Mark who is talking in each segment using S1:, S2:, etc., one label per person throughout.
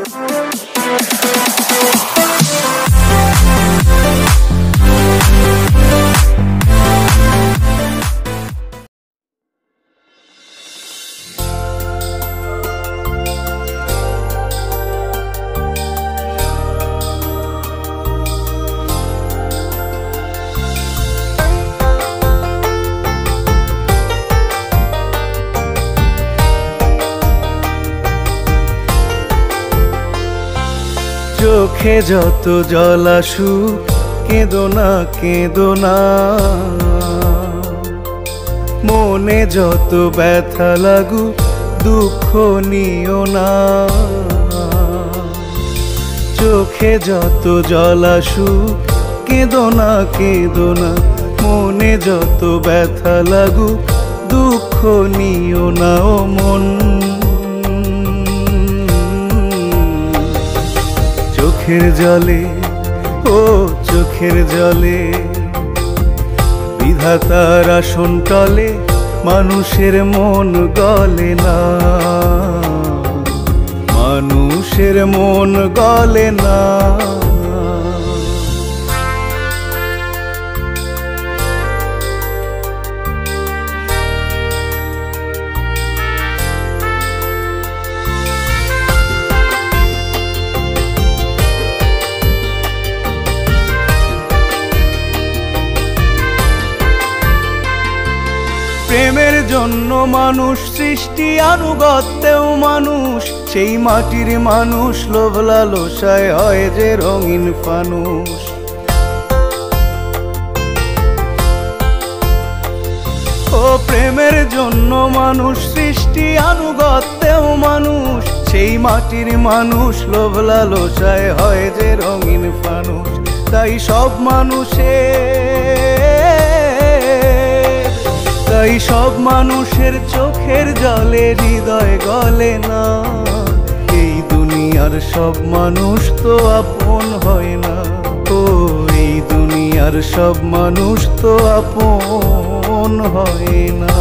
S1: চোখে যত জল আসুক কেঁদো না কেঁদো না, মনে যত ব্যথা লাগুক দুঃখ নিও না। চোখে যত জল আসুক কেঁদো না কেঁদো না, মনে যত ব্যথা লাগুক দুঃখ নিও না ও মন। চোখের জলে ও চোখের জলে বিধাতার আসন টলে মানুষের মন গলে না, মানুষের মন গলে না। প্রেমের জন্য মানুষ সৃষ্টি, আনুগত্যেও মানুষ, সেই মাটির মানুষ লোভ লালসায় হয় যে রঙিন ফানুষ। ও প্রেমের জন্য মানুষ সৃষ্টি, আনুগত্যেও মানুষ, সেই মাটির মানুষ লোভ লালসায় হয় যে রঙিন ফানুষ। তাই সব মানুষের চোখের জলে হৃদয় গলে না। এই দুনিয়ার সব মানুষ তো আপন হয় না, ও এই দুনিয়ার সব মানুষ তো আপন হয় না।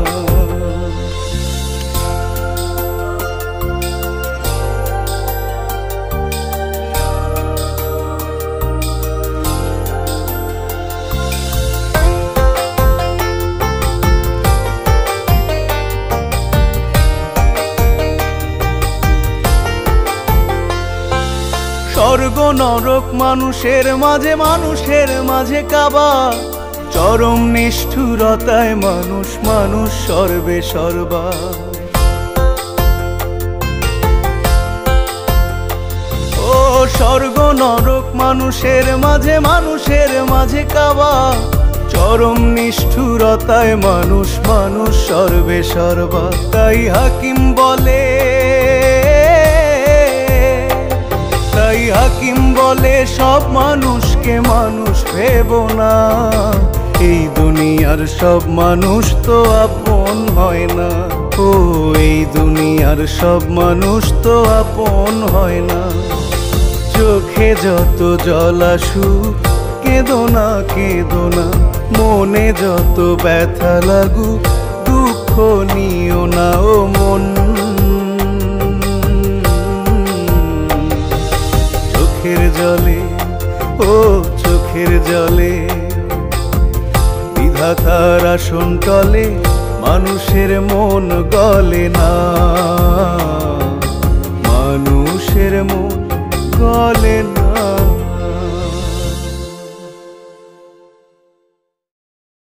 S1: স্বর্গ নরক মানুষের মাঝে, মানুষের মাঝে কাবা, চরম নিষ্ঠুরতায় মানুষ মানুষ সর্বে সর্বা। ও স্বর্গ নরক মানুষের মাঝে, মানুষের মাঝে কাবা, চরম নিষ্ঠুরতায় মানুষ মানুষ সর্বে সর্বা। তাই হাকিম বলে, তাই হাকিম বলে সব মানুষকে মানুষ ভেবো না। এই দুনিয়ার সব মানুষ তো আপন হয় না, ও এই দুনিয়ার সব মানুষ তো আপন হয় না। চোখে যত জল আসুক কেঁদো না কেঁদো না, মনে যত ব্যথা লাগুক দুঃখ নিও না ও মন। চোখের জলে ও চোখের জলে বিধাতার আসন টলে মানুষের মন গলে না।